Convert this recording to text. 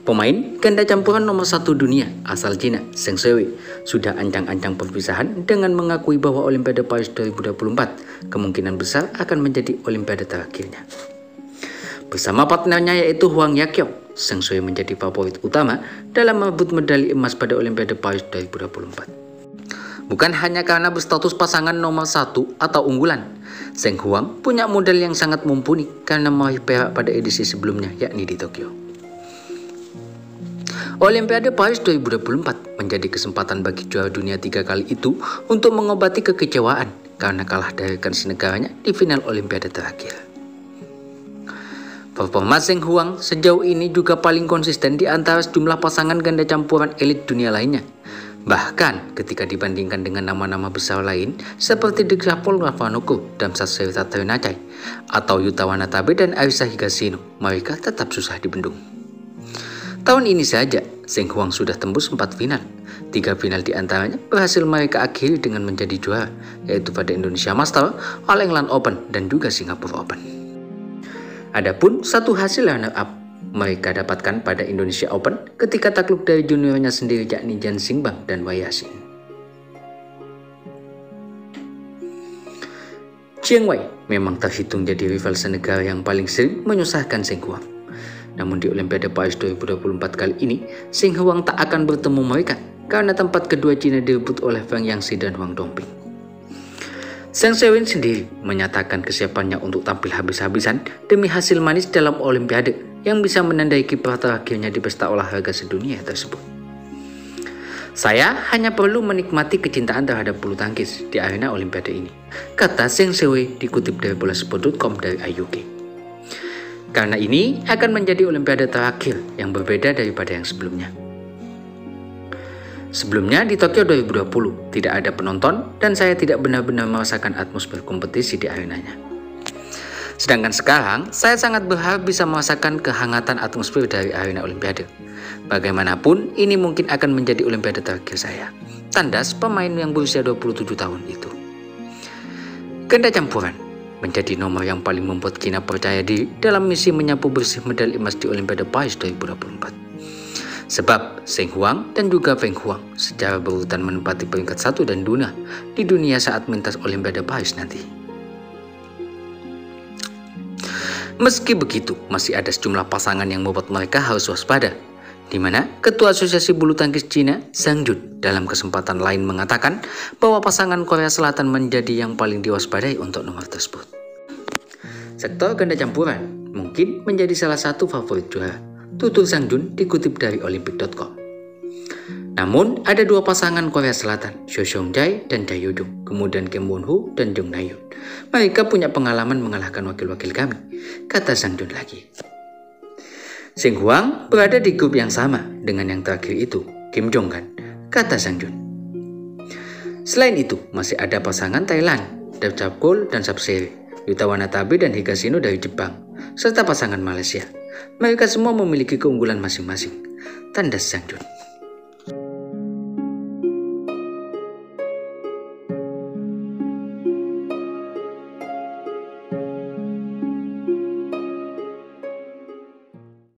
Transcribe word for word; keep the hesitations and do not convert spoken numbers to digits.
Pemain ganda campuran nomor satu dunia asal Cina, Zheng Siwei, sudah ancang-ancang perpisahan dengan mengakui bahwa Olimpiade Paris dua ribu dua puluh empat kemungkinan besar akan menjadi Olimpiade terakhirnya. Bersama partnernya yaitu Huang Yaqiong, Zheng Siwei menjadi favorit utama dalam merebut medali emas pada Olimpiade Paris dua ribu dua puluh empat. Bukan hanya karena berstatus pasangan nomor satu atau unggulan, Zheng Huang punya modal yang sangat mumpuni karena meraih perak pada edisi sebelumnya, yakni di Tokyo. Olimpiade Paris dua ribu dua puluh empat menjadi kesempatan bagi juara dunia tiga kali itu untuk mengobati kekecewaan karena kalah dari rekan senegaranya di final Olimpiade terakhir. Performa Zheng Huang sejauh ini juga paling konsisten di antara sejumlah pasangan ganda campuran elit dunia lainnya. Bahkan ketika dibandingkan dengan nama-nama besar lain seperti Degrapol Ravanoko dan Sasori Satrunachai atau Yuta Watanabe dan Arisa Higashino, mereka tetap susah dibendung. Tahun ini saja, Zheng Huang sudah tembus empat final. Tiga final diantaranya berhasil mereka akhiri dengan menjadi juara, yaitu pada Indonesia Master, All England Open, dan juga Singapore Open. Adapun satu hasil runner-up mereka dapatkan pada Indonesia Open ketika takluk dari juniornya sendiri yakni Jan Xingbang dan Wei Yaqin. Jiang Wei memang terhitung jadi rival senegara yang paling sering menyusahkan Zheng Huang. Namun di Olimpiade Paris dua ribu dua puluh empat kali ini, Zheng Huang tak akan bertemu mereka karena tempat kedua Cina direbut oleh Wang Yangzi dan Huang Dongping. Zheng Siwei sendiri menyatakan kesiapannya untuk tampil habis-habisan demi hasil manis dalam Olimpiade yang bisa menandai kiprah terakhirnya di pesta olahraga sedunia tersebut. Saya hanya perlu menikmati kecintaan terhadap bulu tangkis di arena Olimpiade ini, kata Zheng Siwei dikutip dari bola sport dot com dari I U K. Karena ini akan menjadi Olimpiade terakhir yang berbeda daripada yang sebelumnya. Sebelumnya di Tokyo dua ribu dua puluh tidak ada penonton dan saya tidak benar-benar merasakan atmosfer kompetisi di arenanya. Sedangkan sekarang saya sangat berharap bisa merasakan kehangatan atmosfer dari arena Olimpiade. Bagaimanapun ini mungkin akan menjadi Olimpiade terakhir saya, tandas pemain yang berusia dua puluh tujuh tahun itu. Ganda campuran menjadi nomor yang paling membuat Cina percaya diri dalam misi menyapu bersih medali emas di Olimpiade Paris dua ribu dua puluh empat. Sebab Zheng Huang dan juga Feng Huang secara berurutan menempati peringkat satu dan dua di dunia saat mentas Olimpiade Paris nanti. Meski begitu, masih ada sejumlah pasangan yang membuat mereka harus waspada, di mana Ketua Asosiasi Bulu Tangkis Cina, Zhang Jun, dalam kesempatan lain mengatakan bahwa pasangan Korea Selatan menjadi yang paling diwaspadai untuk nomor tersebut. Sektor ganda campuran mungkin menjadi salah satu favorit juara, tutur Zhang Jun dikutip dari Olympic dot com. Namun, ada dua pasangan Korea Selatan, Cho Seung-jae dan Cha Yoo-jung, kemudian Kim Won-ho dan Jung Na-yeon. Mereka punya pengalaman mengalahkan wakil-wakil kami, kata Zhang Jun lagi. Zheng Huang berada di grup yang sama dengan yang terakhir itu, Kim Jong-kan, kata Zhang Jun. Selain itu, masih ada pasangan Thailand, Dev-Chapkol dan Sapsiri, Yuta Watanabe dan Higashino dari Jepang, serta pasangan Malaysia. Mereka semua memiliki keunggulan masing-masing, tandas Zhang Jun.